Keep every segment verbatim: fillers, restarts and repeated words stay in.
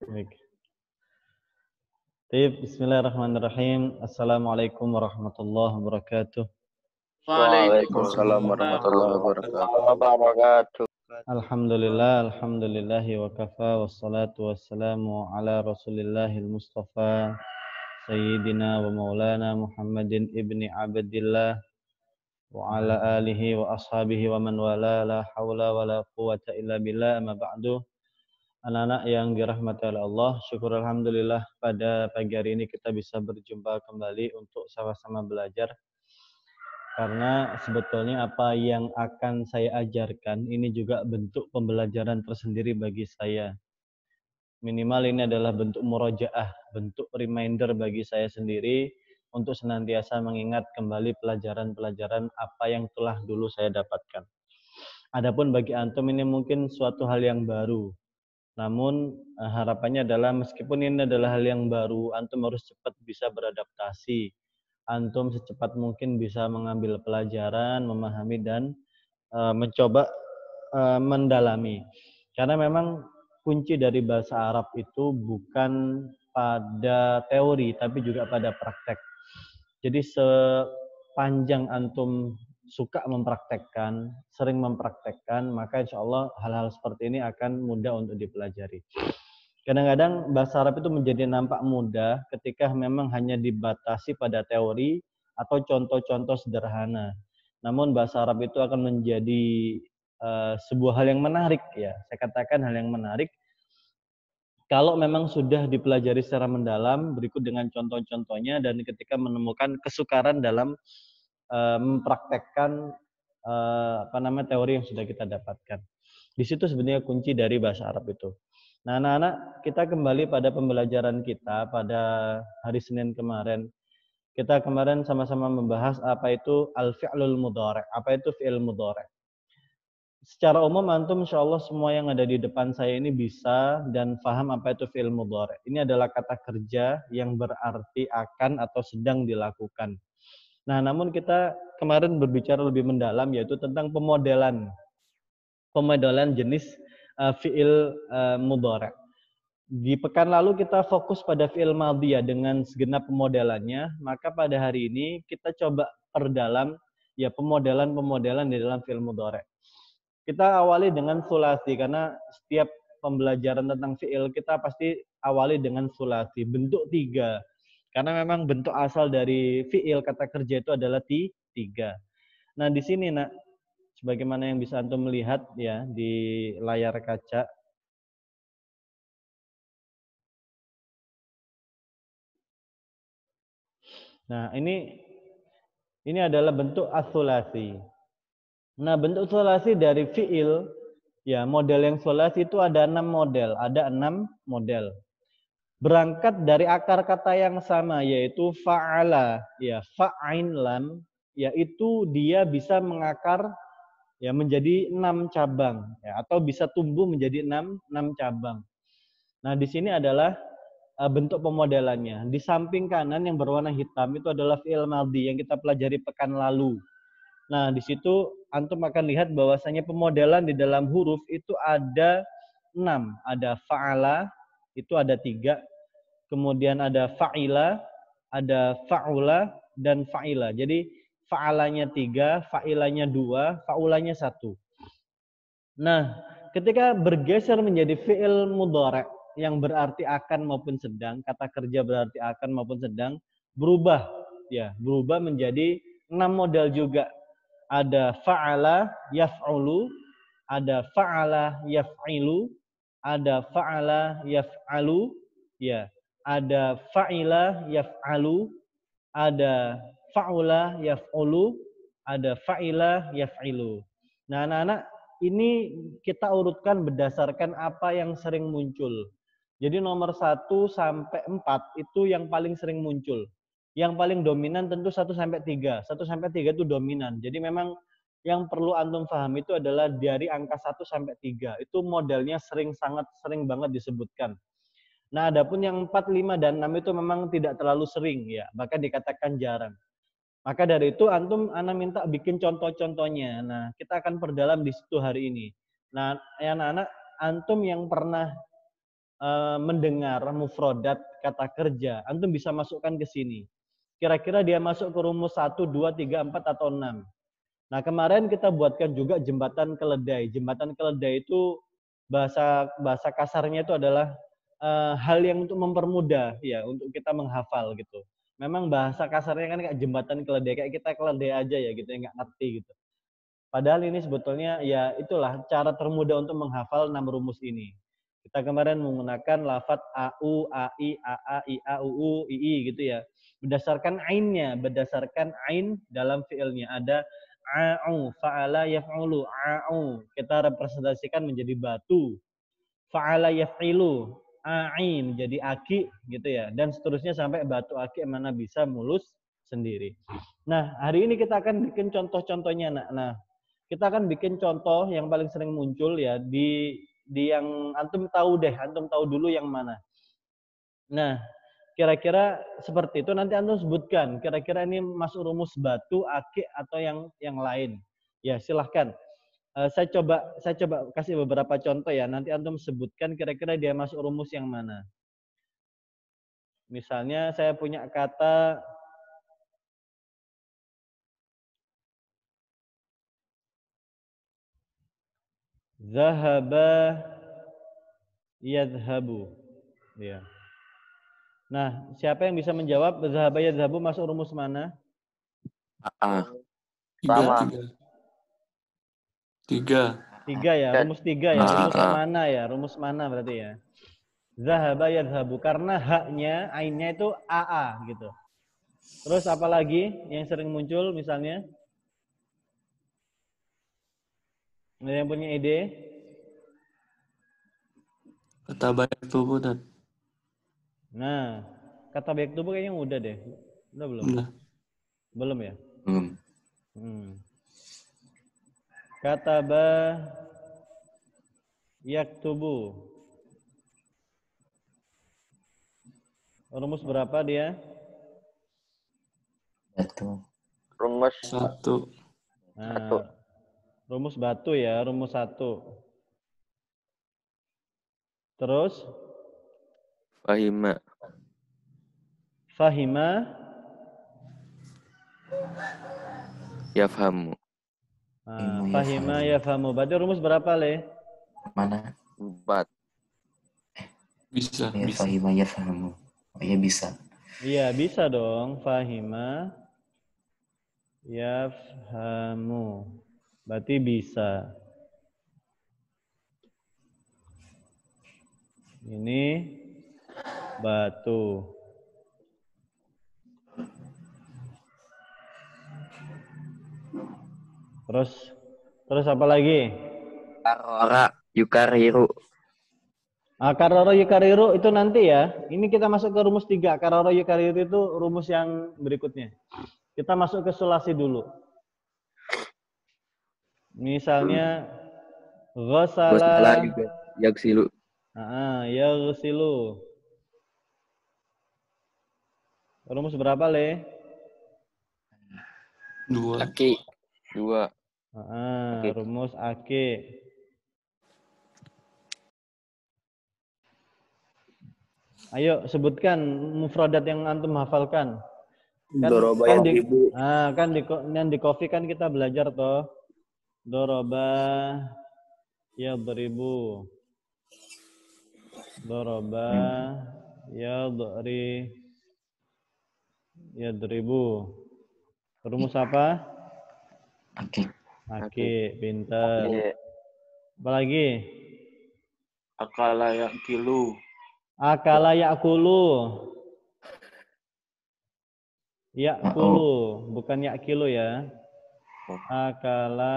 Baik. Baik, bismillahirrahmanirrahim. Assalamualaikum warahmatullahi wabarakatuh. Waalaikumsalam warahmatullahi wabarakatuh. Alhamdulillah, alhamdulillahi wa kafa wassalatu wassalamu ala Rasulillahil Mustafa Sayyidina wa Maulana Muhammadin ibni Abdillah wa ala alihi wa ashabihi wa man wala la hawla wa la quwata illa billah amma ba'du. Anak-anak yang dirahmati oleh Allah, syukur alhamdulillah pada pagi hari ini kita bisa berjumpa kembali untuk sama-sama belajar. Karena sebetulnya apa yang akan saya ajarkan ini juga bentuk pembelajaran tersendiri bagi saya. Minimal ini adalah bentuk murojaah, bentuk reminder bagi saya sendiri untuk senantiasa mengingat kembali pelajaran-pelajaran apa yang telah dulu saya dapatkan. Adapun bagi antum ini mungkin suatu hal yang baru. Namun harapannya adalah meskipun ini adalah hal yang baru, antum harus cepat bisa beradaptasi. Antum secepat mungkin bisa mengambil pelajaran, memahami dan uh, mencoba uh, mendalami. Karena memang kunci dari bahasa Arab itu bukan pada teori, tapi juga pada praktek. Jadi sepanjang antum suka mempraktekkan, sering mempraktekkan, maka insya Allah hal-hal seperti ini akan mudah untuk dipelajari. Kadang-kadang bahasa Arab itu menjadi nampak mudah ketika memang hanya dibatasi pada teori atau contoh-contoh sederhana. Namun bahasa Arab itu akan menjadi uh, sebuah hal yang menarik ya. Saya katakan hal yang menarik kalau memang sudah dipelajari secara mendalam berikut dengan contoh-contohnya dan ketika menemukan kesukaran dalam uh, mempraktekkan uh, apa namanya teori yang sudah kita dapatkan. Di situ sebenarnya kunci dari bahasa Arab itu. Nah, anak-anak, kita kembali pada pembelajaran kita pada hari Senin kemarin. Kita kemarin sama-sama membahas apa itu al-fi'lul mudhari', apa itu fi'il mudhari'. Secara umum antum insyaallah semua yang ada di depan saya ini bisa dan paham apa itu fi'il mudhari'. Ini adalah kata kerja yang berarti akan atau sedang dilakukan. Nah, namun kita kemarin berbicara lebih mendalam yaitu tentang pemodelan. Pemodelan jenis uh, fi'il uh, mudhari'. Di pekan lalu kita fokus pada fi'il madhiyah dengan segenap pemodelannya, maka pada hari ini kita coba perdalam ya pemodelan-pemodelan di dalam fi'il mudhari'. Kita awali dengan sulasi karena setiap pembelajaran tentang fi'il kita pasti awali dengan sulasi, bentuk tiga. Karena memang bentuk asal dari fi'il kata kerja itu adalah tiga. Nah, di sini nak sebagaimana yang bisa antum melihat ya di layar kaca. Nah, ini ini adalah bentuk as-sulasi. Nah, bentuk sulasi dari fi'il, ya model yang sulasi itu ada enam model, ada enam model. Berangkat dari akar kata yang sama, yaitu fa'ala, ya fa'ain lam, yaitu dia bisa mengakar ya menjadi enam cabang, ya, atau bisa tumbuh menjadi enam, enam cabang. Nah, di sini adalah uh, bentuk pemodelannya. Di samping kanan yang berwarna hitam itu adalah fi'il madhi yang kita pelajari pekan lalu. Nah, di situ antum akan lihat bahwasanya pemodelan di dalam huruf itu ada enam. Ada fa'ala, itu ada tiga. Kemudian ada fa'ila, ada fa'ula, dan fa'ila. Jadi fa'alanya tiga, fa'ilanya dua, fa'ulanya satu. Nah, ketika bergeser menjadi fi'il mudhari' yang berarti akan maupun sedang, kata kerja berarti akan maupun sedang, berubah. Ya, berubah menjadi enam model juga. Ada fa'ala yaf'ulu, ada fa'ala yaf'ilu, ada fa'ala yaf'alu, ya, ada fa'ila yaf'alu, ada fa'ula yaf'ulu, ada fa'ila yaf'ilu. Nah, anak-anak, ini kita urutkan berdasarkan apa yang sering muncul. Jadi nomor satu sampai empat itu yang paling sering muncul. Yang paling dominan tentu satu sampai tiga. satu sampai tiga itu dominan. Jadi memang yang perlu antum paham itu adalah dari angka satu sampai tiga. Itu modelnya sering sangat sering banget disebutkan. Nah, adapun yang empat, lima, dan enam itu memang tidak terlalu sering ya, bahkan dikatakan jarang. Maka dari itu antum ana minta bikin contoh-contohnya. Nah, kita akan perdalam di situ hari ini. Nah, ya anak-anak, antum yang pernah uh, mendengar mufrodat kata kerja, antum bisa masukkan ke sini. Kira-kira dia masuk ke rumus satu, dua, tiga, empat, atau enam. Nah, kemarin kita buatkan juga jembatan keledai. Jembatan keledai itu bahasa bahasa kasarnya itu adalah uh, hal yang untuk mempermudah ya, untuk kita menghafal gitu. Memang bahasa kasarnya kan kayak jembatan keledai, kayak kita keledai aja ya gitu, yang nggak ngerti gitu. Padahal ini sebetulnya ya itulah cara termudah untuk menghafal enam rumus ini. Kita kemarin menggunakan lafadz a, u, a, i, a, a, i, a, u, u, i, i gitu ya. Berdasarkan ainnya, berdasarkan ain dalam fiilnya. Ada a'u, fa'ala yaf'ulu, a'u. Kita representasikan menjadi batu. Fa'ala yaf'ilu, a'in, jadi aki gitu ya. Dan seterusnya sampai batu aki mana bisa mulus sendiri. Nah, hari ini kita akan bikin contoh-contohnya. Nah, nah kita akan bikin contoh yang paling sering muncul ya di di yang antum tahu deh, antum tahu dulu yang mana. Nah, kira-kira seperti itu nanti antum sebutkan, kira-kira ini masuk rumus batu, aki atau yang yang lain. Ya, silahkan. Uh, saya coba saya coba kasih beberapa contoh ya. Nanti antum sebutkan kira-kira dia masuk rumus yang mana. Misalnya saya punya kata zahaba yadhhabu. Ya. Nah, siapa yang bisa menjawab zahaba yadhhabu masuk rumus mana? A. Tiga. Tiga. Tiga. Tiga ya, rumus tiga ya. Rumus A. mana ya? Rumus mana berarti ya? Zahaba yadhhabu. Karena haknya, ainnya itu A A gitu. Terus apa lagi yang sering muncul misalnya? Ada yang punya ide? Kata banyak tubuh dan. Nah, kata baik tubuh kayaknya udah deh. Udah belum? Udah. Belum ya? Belum. Hmm. Kataba yaktubu. Rumus berapa dia? Satu. Rumus satu. Nah, satu. Rumus batu ya, rumus satu. Terus? Fahima. Fahima. Yafhamu. Nah, fahima yafhamu. Berarti rumus berapa, Le? Mana? Empat. Bisa. Ya, bisa. fahima yafhamu. Oh, ya bisa. Iya, bisa dong. Fahima yafhamu. Berarti bisa. Ini batu. Terus terus apa lagi? Karora yukariru. Ah, karoro yukariru itu nanti ya. Ini kita masuk ke rumus tiga. Karoro yukariru itu rumus yang berikutnya. Kita masuk ke sulasi dulu. Misalnya ghasala yaksilu. Ah, yaghsilu. Rumus berapa, Le? Dua. Aki. Dua. Ah, Oke. rumus ake. Ayo sebutkan mufradat yang antum hafalkan. Kan, Doroba kan di yadribu. ah, kan di yang di kopi kan kita belajar toh. Doroba yadribu. Doroba yadri yadribu. Rumus apa? Oke. Ake, pintar. Oke. Apa lagi? Akala yakilu. Akala yakulu. Yakulu, bukan yakilu ya. Akala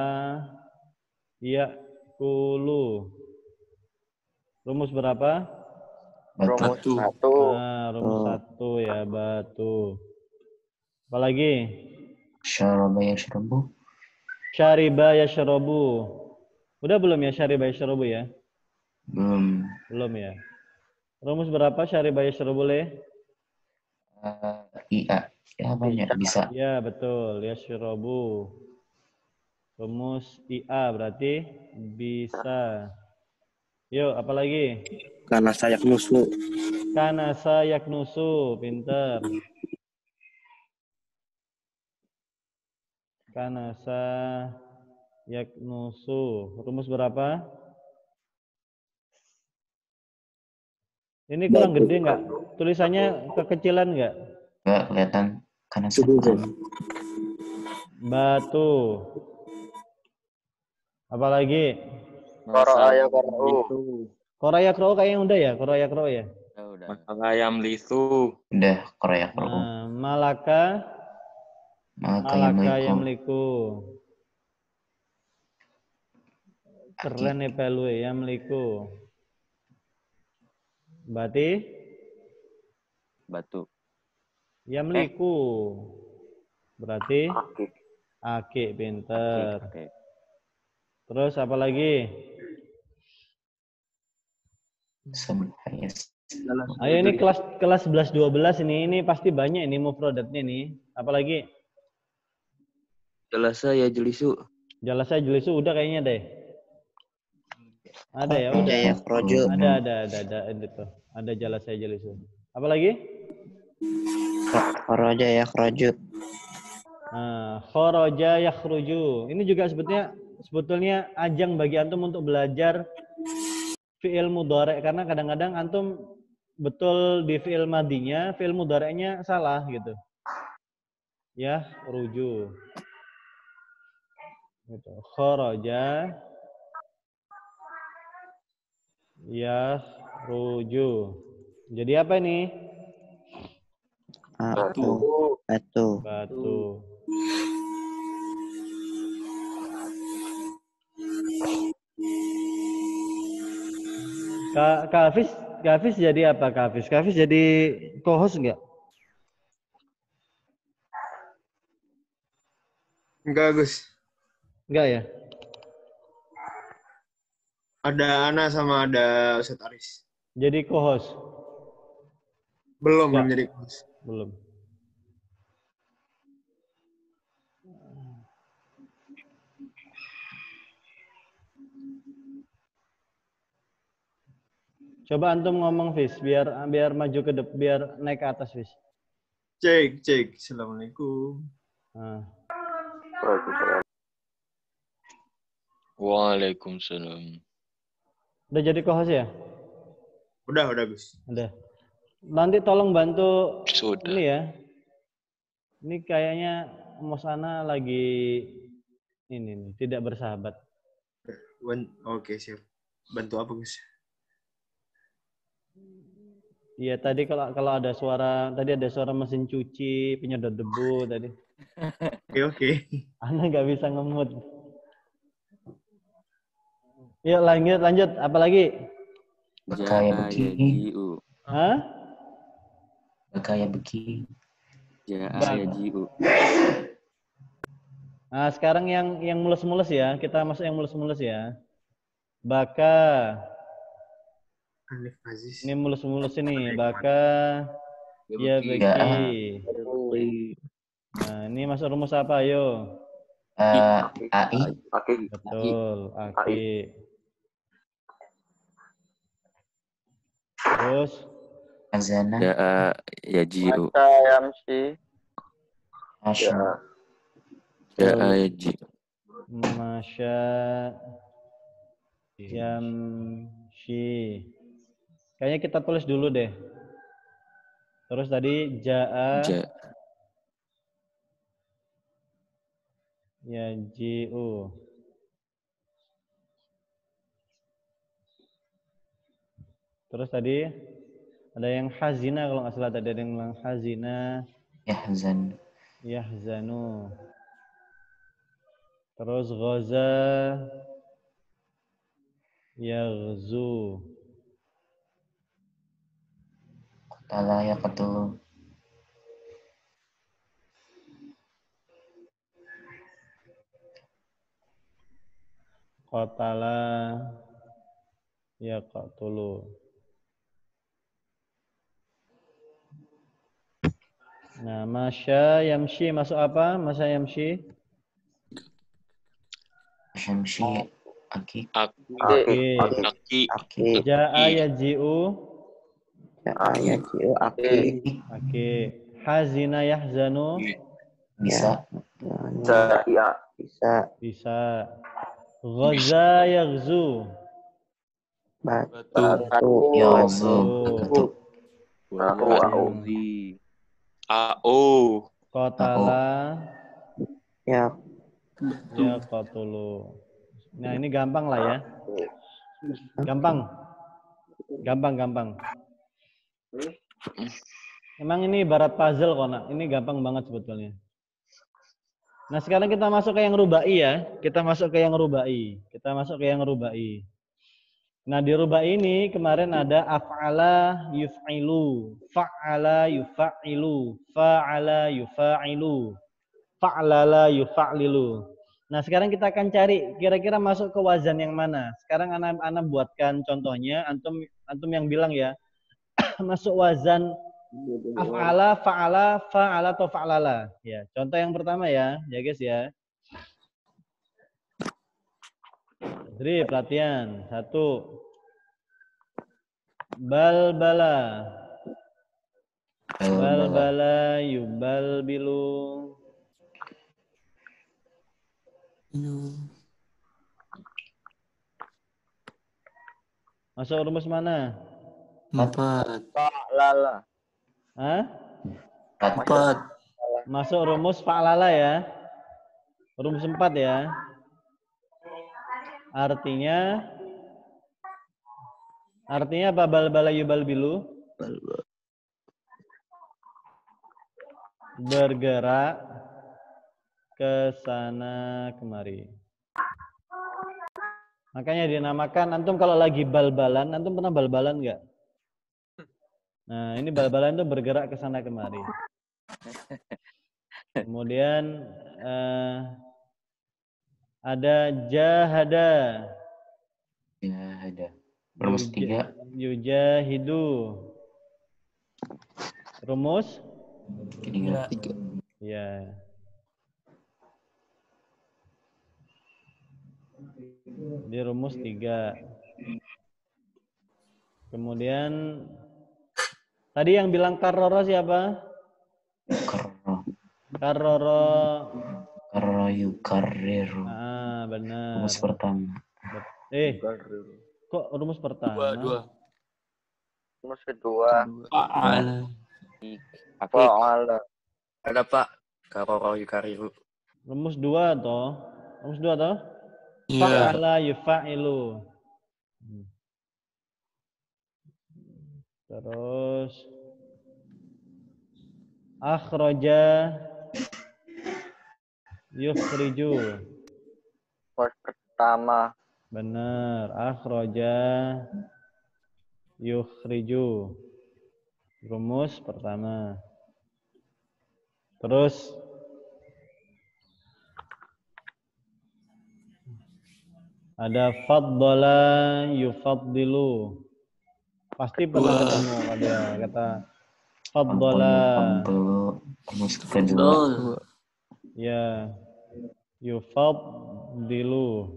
yakulu. Rumus berapa? Rumus Satu. satu. Ah, rumus Hmm. satu ya, batu. Apa lagi? Syaraba yashrabu. Syariba yashrabu. Udah belum ya syariba yashrabu ya? Belum. Belum ya. Rumus berapa syariba yashrabu, Le? Uh, iya. Ya banyak bisa. Ya, betul. Yashrabu. Rumus I A berarti bisa. Yuk, apa lagi? Karena saya nusu. Kanasa yaknusu, pinter. Kanasa yaknusu. Rumus berapa? Ini kurang gede nggak? Tulisannya kekecilan nggak? Nggak kelihatan karena Cukup. sekarang Batu. Apalagi? Qara'a ya Itu. Koraya Kro kayaknya udah ya? Koraya Kro ya? udah. Ayam lisu. udah Korea Pro. Nah, Malaka. Maka yang Malaka meliku Yamliku. Keren nih pelu ya, Yamliku. Berarti Batu. Yamliku. Berarti Oke. Aki, pinter. Oke. Terus apa lagi? Subhayas. Ayo ini kelas kelas sebelas dua belas ini ini pasti banyak ini mufradatnya nih. Apalagi? Jalasa ya jelisu. Jalasa jelisu udah kayaknya deh. Ada ya, udah. Ya, Rojo. Ada ada ada ada ada tuh. Ada jalasa jelisu. Apalagi? Rojo ya, Rojo. Nah, kharaja yakhruju. Ini juga sebetulnya sebetulnya ajang bagi antum untuk belajar fi'il mudhari' karena kadang-kadang antum betul di fi'il madinya, fi'il mudhari'nya salah gitu. Ya, ruju. Gitu. Kharaja yakhruju. Jadi apa ini? Batu. Batu. Batu. Kak Kak Hafiz, Kak Hafiz jadi apa Kak Hafiz? Kak Hafiz jadi co-host enggak? Enggak, Gus. Enggak ya? Ada Ana sama ada Ustadz Aris. Jadi co-host? Belum, Enggak. belum jadi Gus. Belum. Coba antum ngomong Fis, biar biar maju ke depan, biar naik ke atas Fis. Cek, cek. Assalamualaikum. Nah. Waalaikumsalam. Udah jadi co-host ya? Udah, udah Gus. Udah. Nanti tolong bantu Sudah. ini ya. Ini kayaknya Mosana lagi ini nih, tidak bersahabat. Wan- Oke, siap. Bantu apa Gus? Iya tadi kalau kalau ada suara tadi ada suara mesin cuci, penyedot debu tadi. Oke, oke. Ana nggak bisa ngemut. Yuk lanjut lanjut. Apalagi? Bekaya Ja beki. ya jiu. Hah? Bekaya beki. Ja Bang. ya jiu. Nah sekarang yang yang mulus-mulus ya. Kita masuk yang mulus-mulus ya. Baka. Alif Aziz. Ini mulus-mulus ini. Baka. Ya beki. beki. Nah ini masuk rumus apa? Ayo. Eh, A I. Oke. Betul. Aki. Terus. Azana. Ja ya jiu. Asya. Ja ya jiu. Masya yamshi. Kayaknya kita tulis dulu deh. Terus tadi ja'a Ja yaji'u. Terus tadi ada yang hazina kalau nggak salah tadi ada yang bilang hazina Yahzan. yahzanu. Terus ghaza yaghzu. Qatala yaqtulu. Qatala yaqtulu. Nah, masya yamshi masuk apa? Masya yamshi? Syamsi Aki. Aki. Aki. Aki. Aki. Ja'a yaji'u. Ja'a yaji'u. Aki. Aki. Hazina yahzanu. Bisa. Bisa. Bisa. Bisa. Ghaza yaghzu. Batu. Yazu. Batu. Batu. Wazi. Ao. Qatala Ya. ya qatulu. Nah, ini gampang lah ya. Gampang. Gampang, gampang. Emang ini ibarat puzzle kok, nak. Ini gampang banget sebetulnya. Nah, sekarang kita masuk ke yang rubai ya. Kita masuk ke yang rubai. Kita masuk ke yang rubai. Nah, di rubai ini kemarin ada af'ala yuf'ilu, fa'ala yuf'ilu, fa'ala yufa'ilu, fa'lala yufa'lilu. Nah, sekarang kita akan cari kira-kira masuk ke wazan yang mana. Sekarang anak-anak buatkan contohnya, antum antum yang bilang ya. Masuk wazan af'ala, fa'ala, fa'ala atau fa'lala. Ya, contoh yang pertama ya, ya guys ya. Jadi pelatihan satu. Balbala. Balbala yubalbilu. Masuk rumus mana? Empat. Fa'lala. Hah? Empat. Masuk rumus fa'lala ya. Rumus empat ya. Artinya Artinya apa balbala yubalbilu? Bergerak ke sana kemari. Makanya dinamakan, antum kalau lagi bal-balan, antum pernah bal-balan nggak? Nah, ini bal-balan itu bergerak ke sana kemari. Kemudian eh, ada jahada. Jahada. Rumus tiga. Yujahidu. Rumus? Tiga. Ya. Di rumus tiga. Kemudian tadi yang bilang karroro siapa? Karro. Karroro. Karro yukarriru. Ah, benar. Rumus pertama. Eh, kok rumus pertama? Dua, dua. Rumus kedua. Fa'ala. Fa'ala. Ada Pak. Karoro yukariru. Rumus dua toh? Rumus dua toh? Iya. Fa'ala yufa'ilu. Hmm. Terus akhraja yukhriju. Rumus pertama. Benar, akhraja yukhriju. Rumus pertama. Terus ada faddala yufaddilu. Pasti pernah ketemu ada kata faddala. Fadlu. Rumus kedua. Ya, yufaddilu.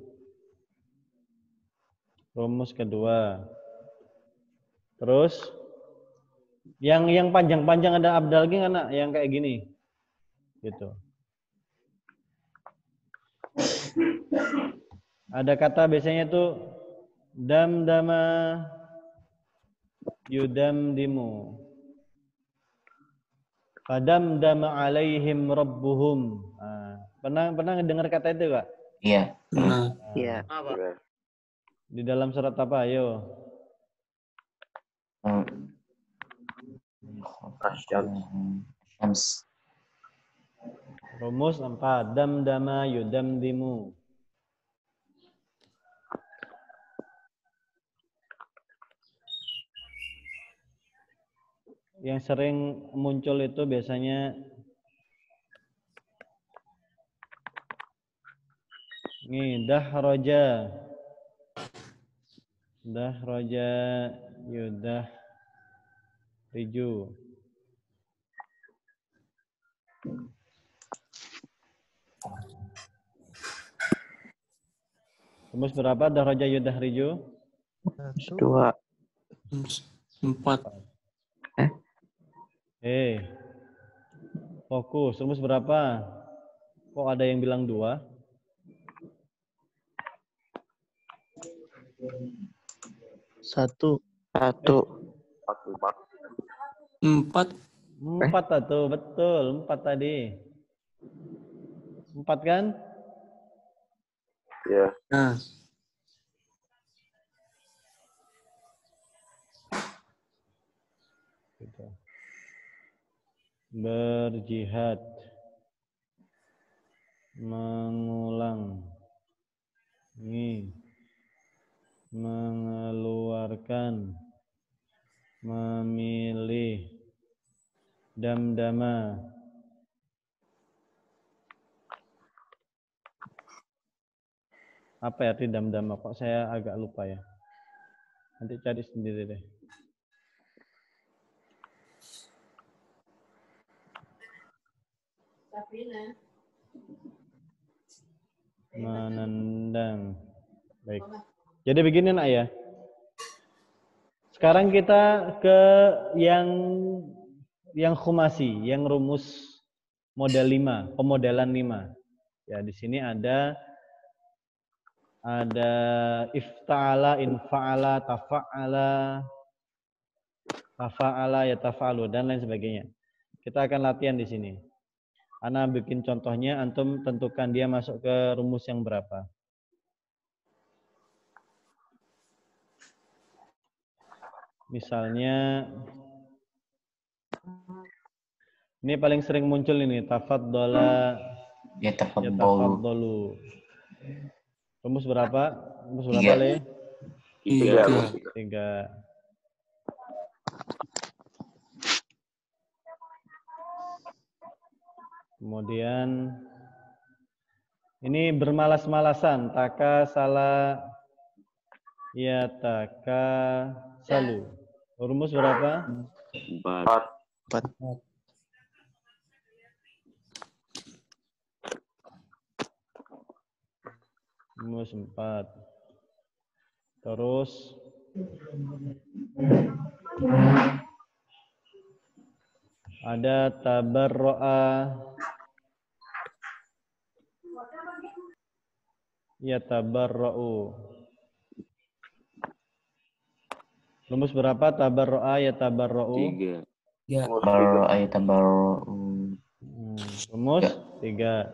Rumus kedua. Terus yang yang panjang-panjang ada abdal lagi anak yang kayak gini. Gitu. Ada kata biasanya tuh damdama yudamdimu. Fadamdama alaihim rabbuhum. Nah, pernah pernah dengar kata itu, Kak? Iya. Iya. Di dalam surat apa? Ayo. Syams. Rumus empat. Damdama yudamdimu. Yang sering muncul itu biasanya ini dahroja. Dahroja yudah riju. Rumus berapa? Daraja yudahriju? Dua. Empat. Eh, fokus. Rumus berapa? Kok ada yang bilang dua? Satu. Satu. Empat. Empat tuh, betul. Empat tadi. Empat kan? Ya. Nah. Gitu. Berjihad. Mengulang. Ini. Mengeluarkan. Memilih. Damdama. Apa arti damdama? Kok saya agak lupa ya. Nanti cari sendiri deh. Menendang. Baik. Jadi begini nak ya. Sekarang kita ke yang yang khumasi, yang rumus model lima, pemodelan lima. Ya, di sini ada ada ifta'ala, infa'ala, tafa'ala, tafa'ala, ya tafa'alu, dan lain sebagainya. Kita akan latihan di sini. Ana bikin contohnya, antum tentukan dia masuk ke rumus yang berapa. Misalnya, ini paling sering muncul ini, tafaddola, Ya ya tafaddalu. tafaddalu. Rumus berapa? Rumus berapa, Tiga. Le? Tiga. Tiga. Kemudian ini bermalas-malasan, taka salah, ya taka salu. Rumus berapa? Empat. Empat. Rumus empat. Terus ada tabarro'a, ya tabarro'u. Rumus berapa? Tabarro'a, ya tabarro'u. Tiga. Baru ayat baru. Hmm, rumus tiga.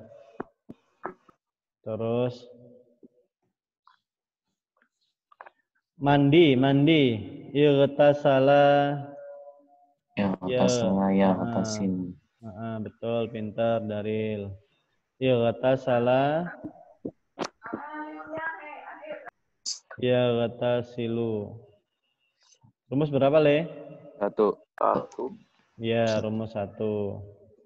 Terus mandi, mandi. Ightasala. Ya Ya, ataslah ya ah. atasin. Ah, betul, pintar Daril. Ightasala. Ya ghatasilu. Rumus berapa, Le? Satu. Satu. Ya, rumus satu.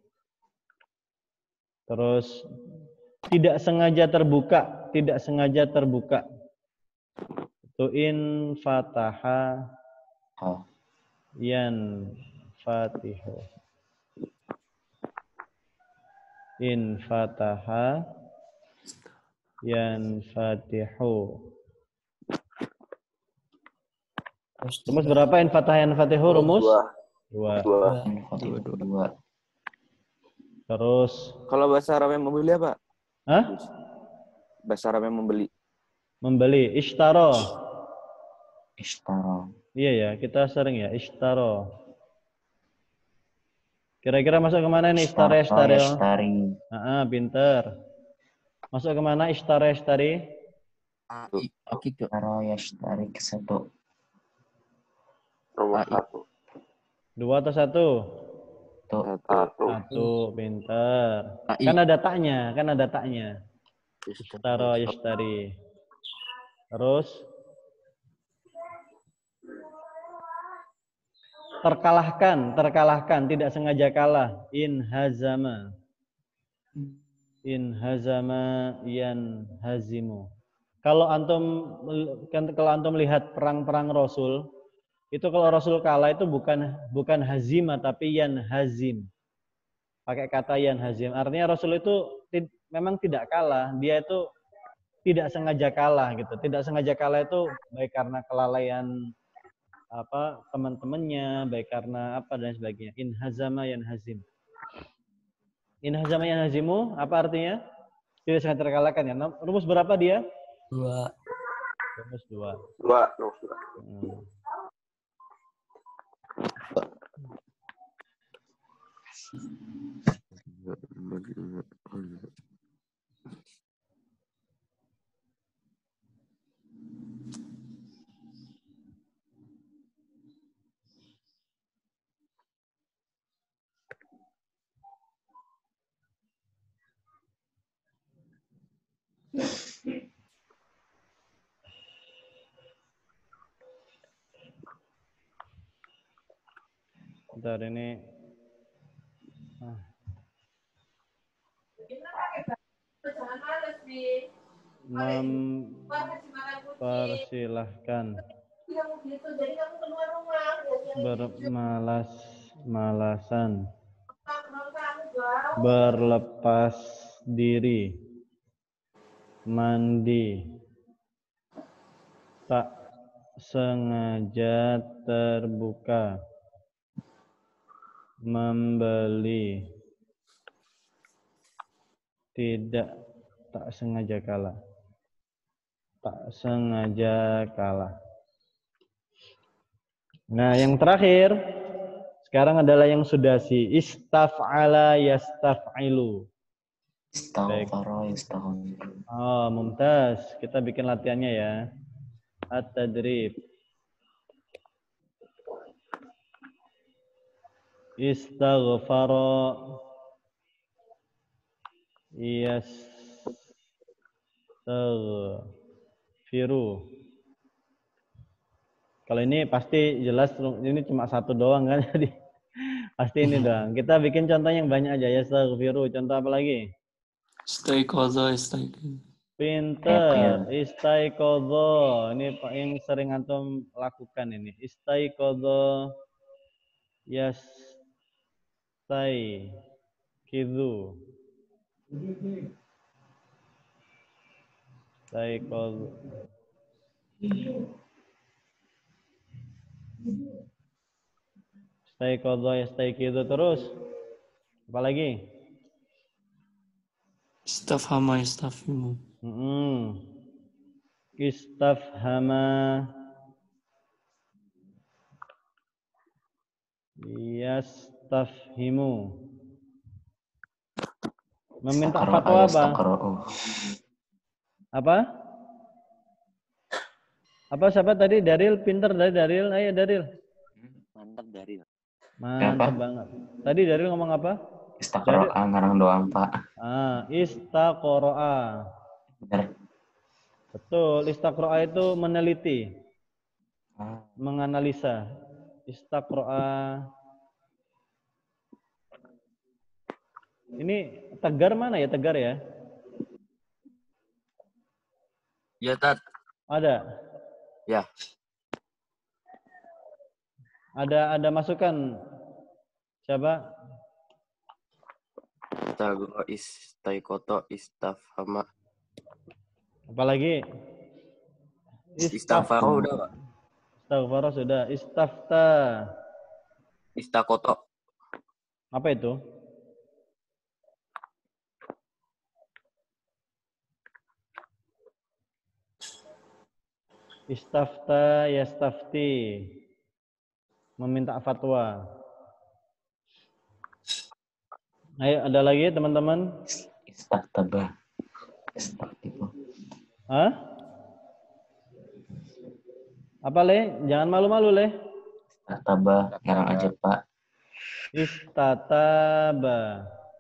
Terus tidak sengaja terbuka, tidak sengaja terbuka. Itu in fataha Ha. yan fatihu. In fataha yan fatihu. Rumus berapa in fataha yan fatihu? Rumus dua. Dua. Dua dua dua. Terus Kalau bahasa Arab yang membeli apa? hah? Bahasa Arab yang membeli. Membeli ishtaro. Ishtara. Iya ya, kita sering ya ishtaro. Kira-kira masuk kemana nih ishtaro ishtaro? Ishtari. Ah, pinter. Masuk kemana ishtaro ishtari? Oke, Kak. Ishtara yashtari ke satu. Nomor satu. Dua atau satu? Tuh. Satu. Satu, pinter. A I. Kan ada taknya, kan ada taknya. Ishtaro ishtari. Terus terkalahkan, terkalahkan, tidak sengaja kalah. In hazama. In hazama yan hazimu. Kalau antum kan kalau antum lihat perang-perang Rasul, itu kalau Rasul kalah itu bukan bukan hazima tapi yan hazim. Pakai kata yan hazim. Artinya Rasul itu tid, memang tidak kalah, dia itu tidak sengaja kalah gitu. Tidak sengaja kalah itu baik karena kelalaian apa teman-temannya, baik karena apa dan sebagainya. In hazama yanhazim. In hazama yanhazimu apa artinya? Tidak sengaja terkalahkan ya. Rumus berapa dia? Dua. Rumus dua. Dua. Rumus dua. Hmm. Bentar ini ah. Mempersilahkan bermalas malasan berlepas diri mandi tak sengaja terbuka membeli tidak tak sengaja kalah tak sengaja kalah. Nah, yang terakhir sekarang adalah yang sudasi. Istaf'ala yastaf'ilu. Istaghfara yastaghfiru. Oh, mumtaz. Kita bikin latihannya ya. At-tadrib. Istaghfara yastaghfiru. Kalau ini pasti jelas, ini cuma satu doang kan, jadi pasti ini doang. Kita bikin contoh yang banyak aja, yastaghfiru. Contoh apa lagi? Istaiqadha, istaiqadha. Pinter, istaiqadha. Ini yang sering antum lakukan ini. Istaiqadha yastaiqidhu. Istaiqadha. Istaiqadha yastaiqidhu terus. Apa lagi? Istafhama, istafhimu. Mm-mm. Istafhama yastafhimu. Meminta Istaqra'a fatwa apa? yastaqra'u. Apa? Apa siapa tadi? Daril, pinter dari Daril. Ayo Daril. Mantap dari. Mantap Apa? banget. Tadi Daril ngomong apa? Istaqra'a ngarang doang, Pak. Ah, istaqra'a. Benar. Betul, istaqra'a itu meneliti, Ah, menganalisa. Istaqra'a. Ini tegar mana ya? Tegar ya? Ya, Tat. Ada? Ya. Ada ada masukan? Siapa? Istagro istaikoto istafhama. Apalagi? Istaghfaro udah, Pak. Istaghfara sudah. Istafta. Istakoto. Apa itu? Istafta yastafti. Meminta fatwa. Ayo, ada lagi teman-teman? Istaktaba. Istaktibu. Hah? Apa, Le? Jangan malu-malu, Le. Istaktaba. Ngarang aja, Pak. Istataba.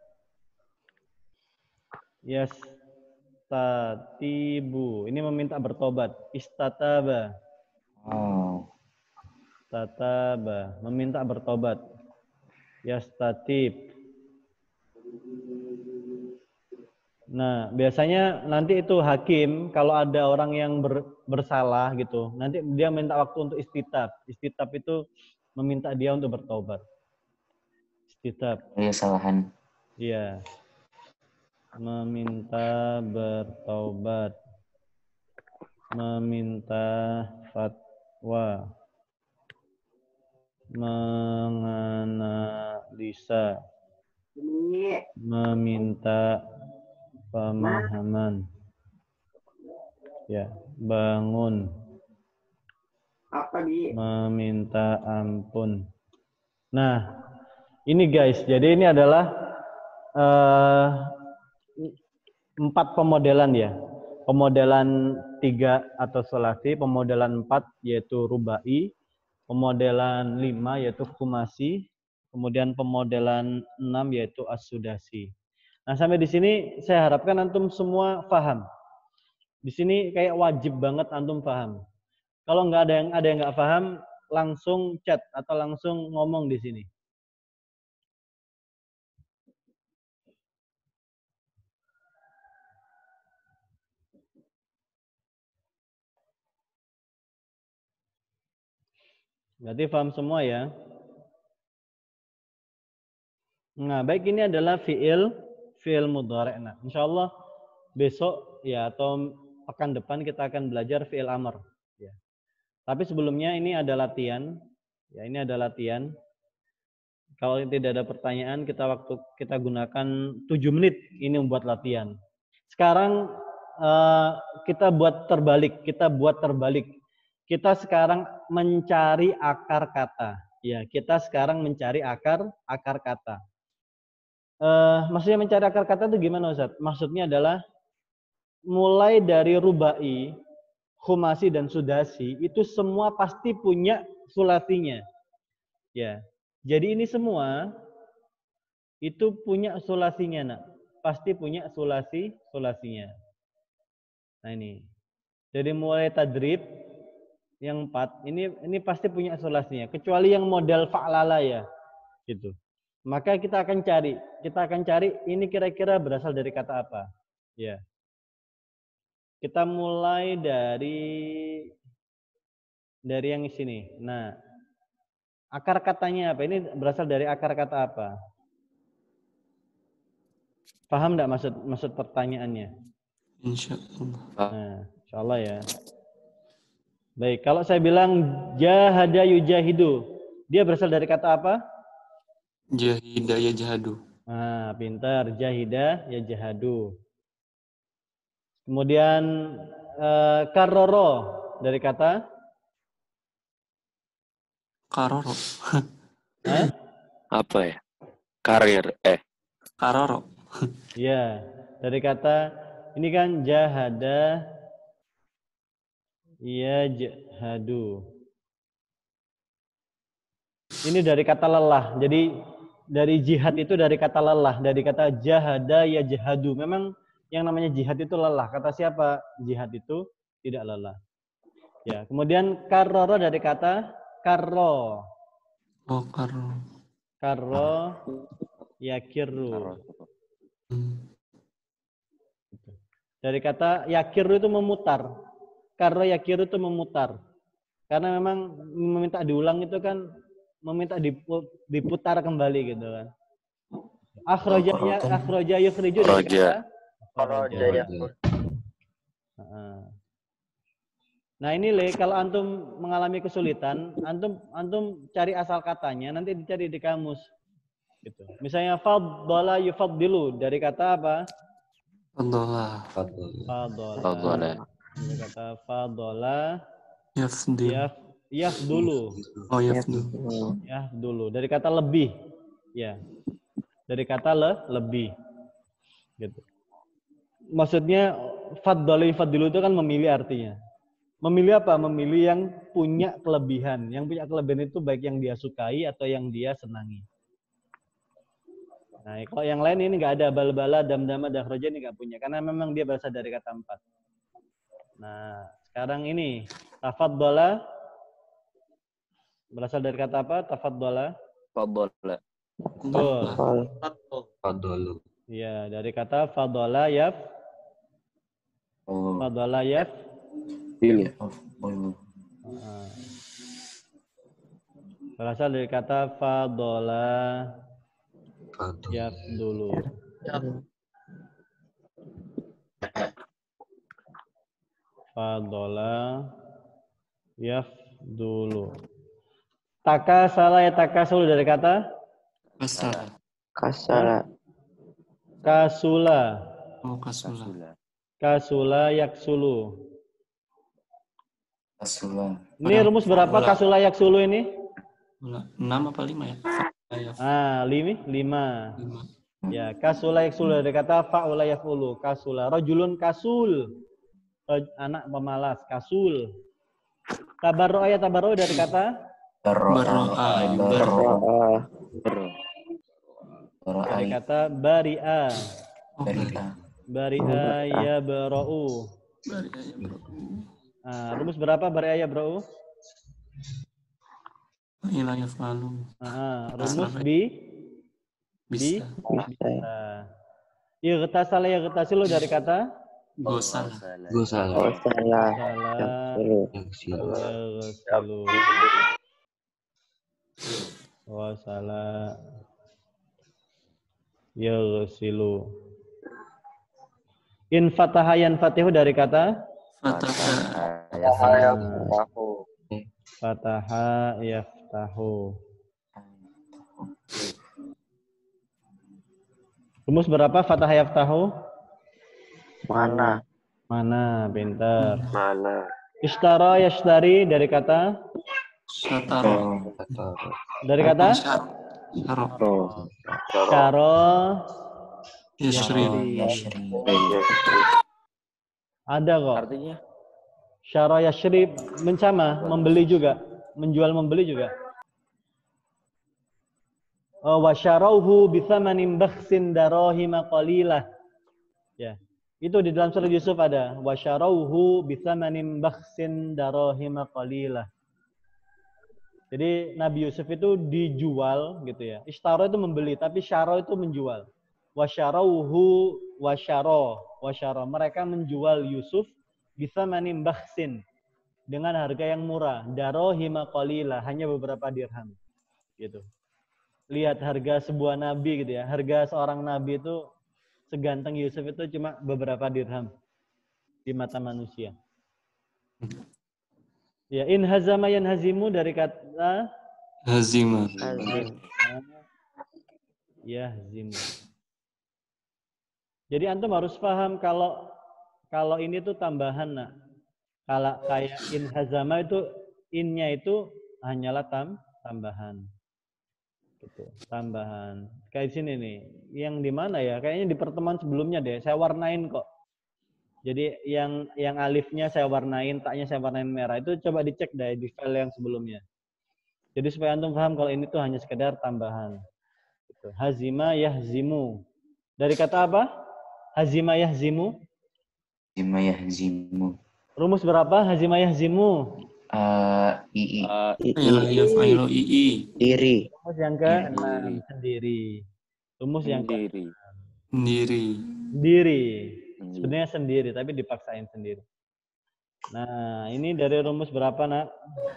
Yastatibu. Ini meminta bertobat. Istataba. Oh. Tataba. Meminta bertobat. Yastatib. Nah, biasanya nanti itu hakim kalau ada orang yang ber, bersalah gitu, nanti dia minta waktu untuk istitab. Istitab itu meminta dia untuk bertobat. Istitab. Iya, salahan. Iya. Meminta bertobat. meminta fatwa, menganalisa, meminta pemahaman, ya, bangun, meminta ampun. Nah, ini guys, jadi ini adalah uh, empat pemodelan ya. Pemodelan tiga atau sulasi, pemodelan empat yaitu rubai, pemodelan lima yaitu khumasi, kemudian pemodelan enam yaitu as-sudasi. Nah, sampai di sini saya harapkan antum semua paham. Di sini kayak wajib banget antum paham. Kalau nggak ada yang ada yang nggak paham, langsung chat atau langsung ngomong di sini. Berarti paham semua ya? Nah, baik, ini adalah fi'il fi'il mudhari'. Nah, insyaallah besok ya atau pekan depan kita akan belajar fi'il amr ya. Tapi sebelumnya ini ada latihan. Ya, ini ada latihan. Kalau tidak ada pertanyaan, kita waktu kita gunakan tujuh menit ini membuat latihan. Sekarang uh, kita buat terbalik, kita buat terbalik. Kita sekarang mencari akar kata. Ya, kita sekarang mencari akar akar kata. Uh, maksudnya mencari akar kata itu gimana, Ustaz? Maksudnya adalah mulai dari rubai, khumasi dan sudasi itu semua pasti punya sulasinya. Ya. Jadi ini semua itu punya sulasinya, nak. Pasti punya sulasi sulasinya. Nah, ini. Jadi mulai tadrib yang empat, ini ini pasti punya sulasinya, kecuali yang model fa'lala ya. Gitu. Maka kita akan cari, kita akan cari ini kira-kira berasal dari kata apa. Ya. Kita mulai dari dari yang sini. Nah, akar katanya apa? Ini berasal dari akar kata apa? Paham enggak maksud maksud pertanyaannya? Insyaallah. Nah, insyaallah ya. Baik, kalau saya bilang jahada yujahidu, dia berasal dari kata apa? Jahida yajhadu. Nah, pintar. Jahida yajhadu. Kemudian eh, karroro dari kata Karoro. Hah? Apa ya? Karir. Eh. Karoro. Iya, dari kata ini kan jahada yajhadu. Ini dari kata lelah. Jadi dari jihad itu dari kata lelah, dari kata jahada yajhadu. Memang yang namanya jihad itu lelah. Kata siapa? Jihad itu tidak lelah. Ya, kemudian karroro dari kata karro. Oh, karo. Karro yakirru. Hmm. Dari kata yakirru itu memutar. Karro yakirru itu memutar. Karena memang meminta diulang itu kan meminta diputar kembali gitu kan. Akhraja ya akhraja yukhriju dari kata Akhraja yakhrij. Nah, ini Le, kalau antum mengalami kesulitan, antum antum cari asal katanya, nanti dicari di kamus. Gitu. Misalnya faddala yufaddilu dari kata apa? Fadola. Faddala. Dari kata faddala Yafdil. yaf yafdulu. Oh, yafdil. Yafdulu. Dari kata lebih. Ya. Dari kata le, lebih. Gitu. Maksudnya faddala yufaddilu itu kan memilih artinya. Memilih apa? Memilih yang punya kelebihan. Yang punya kelebihan itu baik yang dia sukai atau yang dia senangi. Nah, kalau yang lain ini nggak ada bal-bala, dam-dama, dakhroja ini nggak punya. Karena memang dia berasal dari kata empat. Nah, sekarang ini tafaddala berasal dari kata apa? Tafaddala. Faddala. Betul. Fadolu. Iya, dari kata faddala yaf. Oh. Faddala yaf. Iya. Oh. Nah. Berasal dari kata faddala yaf dulu. Fadola yafdulu. Takasala ya takasulu dari kata Kasara. Kasala. kasula. Oh, kasula. Kasula. Kasula yaksulu. Kasula. Ini rumus berapa Faula. kasula yaksulu ini? Faula. Enam apa lima ya? Faula yaf. Ah, limi, lima. Lima. Ya, kasula yaksulu dari kata fa'ula yaf'ulu. Kasula. Rajulun kasul. Raj- Anak pemalas. Kasul. Tabarro'a ya tabarro'a dari kata Baro'a. Baro'a. Baro'a. Ah, Ber. dari Baro'a. kata bari'a. Oh, dari. Bari'a. Bari'a ya bara'u. Bari'a ya baro'u. Nah, rumus berapa bari'a ya bara'u? Ila yaf'alu. Ah, rumus bi bi Bisa. bisa. Ightasala yaghtasilu dari kata Gosala. Gosala. Kasala. salah Yaksilu. Yaksilu. yaghsilu. Wasala yaghsilu. In fataha yanfatihu dari kata Fataha. Saya tahu. fataha yaftahu. Rumus berapa fataha yaftahu? Mana? Mana? Pintar. Mana? Ishtara yashtari dari kata Syatara. Satara. dari kata Syar- Syaro. Oh. syaro Yashri. Yashri. ada kok. Artinya? Syara yashrib mencama, membeli juga, menjual membeli juga. Oh, wa syarauhu bitsamanin bakhsin darahima qalilah. Ya. Itu di dalam surat Yusuf ada wa syarauhu bitsamanin bakhsin darahima qalilah. Jadi Nabi Yusuf itu dijual gitu ya. Ishtara itu membeli, tapi syara itu menjual. Wa syarauhu wa syara, wa syara. Mereka menjual Yusuf bitsamanin bakhsin dengan harga yang murah. Darahima qalilah, hanya beberapa dirham. Gitu. Lihat harga sebuah nabi gitu ya. Harga seorang nabi itu seganteng Yusuf itu cuma beberapa dirham di mata manusia. Ya, in hazama yanhazimu dari kata Hazima. Azim. yahzimu. Jadi antum harus paham kalau kalau ini tuh tambahan, nak. Kalau kayak in hazama itu innya itu hanyalah tam tambahan. Gitu, tambahan. Kayak sini nih, yang di mana ya? Kayaknya di pertemuan sebelumnya deh. Saya warnain kok. Jadi yang yang alifnya saya warnain, taknya saya warnain merah. Itu coba dicek deh di file yang sebelumnya. Jadi supaya antum paham kalau ini tuh hanya sekedar tambahan. Gitu. Hazima yahzimu. Dari kata apa? Hazima yahzimu. Zima yahzimu. Rumus berapa? Hazima yahzimu. Uh, ii. Uh, Ila yaf'alu ii. Diri. Rumus yang ke enam sendiri. Rumus yang ke sendiri. Sendiri. sendiri. Sebenarnya sendiri, tapi dipaksain sendiri. Nah, ini dari rumus berapa, nak?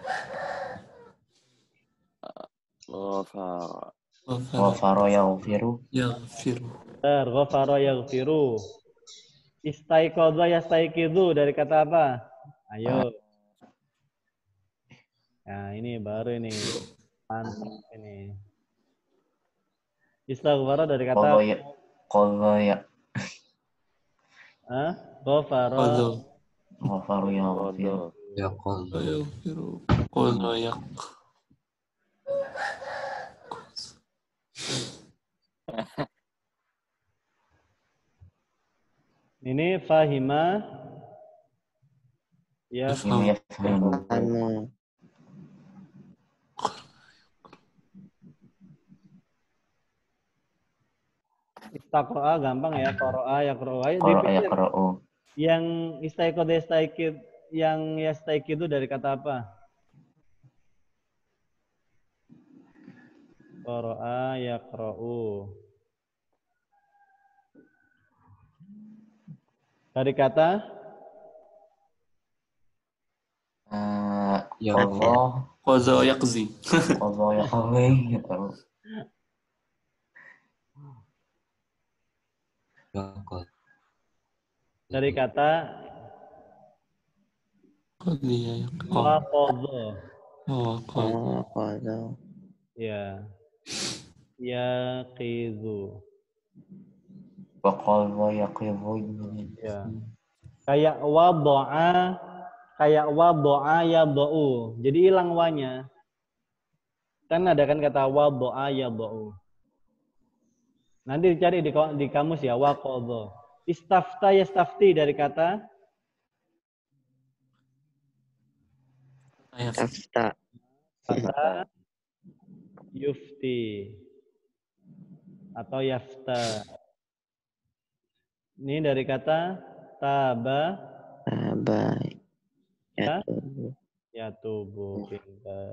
Ghafara. Ghafara yaghfiru. Yaghfiru. Benar, ghafara yaghfiru. Istaiqadha yastaiqidhu dari kata apa? Ayo. Nah, ini baru ini. Mantap ini. Istaghfara dari kata Qadha ya. Qadha ya. Hah? Ghafara. Qadha. Ghafaru yaghfiru. Qadha. Ya qadha. Yaghfiru. Qadha yak. Ini fahima ya Zima yafhamu. Anu. istaqra'a gampang ya, qara'a ya qara'a. Qara'a yaqra'u. Yang istaiqadha yastaikid yang yastaikid itu dari kata apa? Qara'a yaqra'u. Dari kata Uh, Ya. qadha. Qadha yaqzi. Qadha yaqdi. dari kata Qadhiya yaq. Oh, Waqadha. oh, qad. Oh, qadha. Ya. Yaqizu. Waqadha yaqidhu. Ya. Kayak wada'a, kayak wada'a yada'u. Jadi hilang wanya. Kan ada kan kata wada'a yada'u. Nanti dicari di, di kamus ya, waqadha. Istafta yastafti dari kata Ayaf. Tafta. kata yufti atau yafta. Ini dari kata taba Taba. ya, Yatubu. ya tubuh pintar.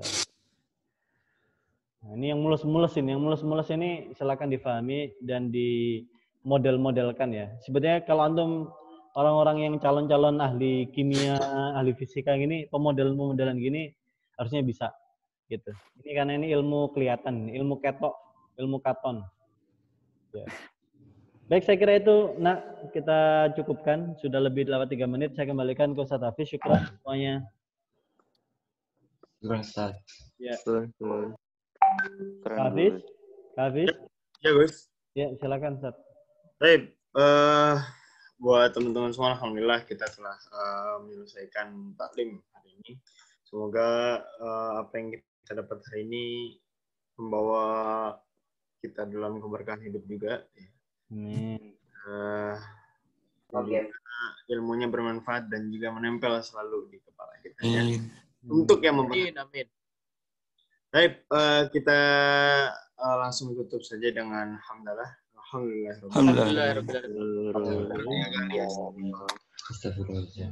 Nah, ini yang mulus-mulus ini, yang mulus-mulus ini silakan difahami dan di model-modelkan ya. Sebetulnya kalau antum orang-orang yang calon-calon ahli kimia, ahli fisika gini, pemodelan-pemodelan gini harusnya bisa gitu. Ini karena ini ilmu kelihatan, ilmu ketok, ilmu katon. Ya. Baik, saya kira itu nak kita cukupkan. Sudah lebih lewat tiga menit. Saya kembalikan ke Ustaz Hafiz. Syukran semuanya. Kurang Ustaz. Ya. Keren, keren. Keren, Hafiz, Gus. Hafiz. Ya Gus. Ya, silakan Ustaz. Baik, eh buat teman-teman semua, alhamdulillah kita telah eh, menyelesaikan taklim hari ini. Semoga eh, apa yang kita dapat hari ini membawa kita dalam keberkahan hidup juga. Amin. Eh, semoga ilmunya bermanfaat dan juga menempel selalu di kepala kita ya. Amin. Untuk yang memperhatikan. Amin. Baik, eh, kita eh, langsung tutup saja dengan hamdalah. Alhamdulillah. Alhamdulillah. Astagfirullahaladzim.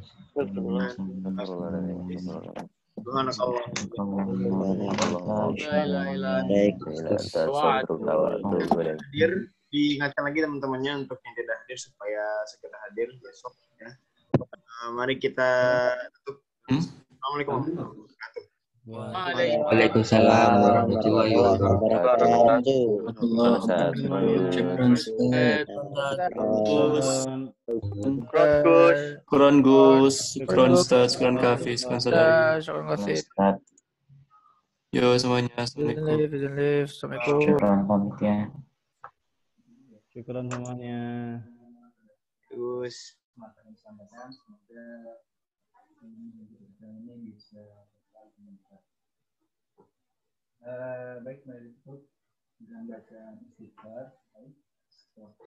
Hadir, diingatkan lagi teman-temannya untuk yang tidak hadir supaya segera hadir besok ya. Eh, mari kita tutup. Hmm? Assalamualaikum warahmatullahi wabarakatuh. Waalaikumsalam warahmatullahi wabarakatuh. Quran Gus, Quran Ustaz, Quran Hafiz, Quran Sadari. Ustaz, Yo semuanya, assalamualaikum. syukran pamitnya. Syukran semuanya. Terus Baik, mari tutup dengan bacaan istighfar.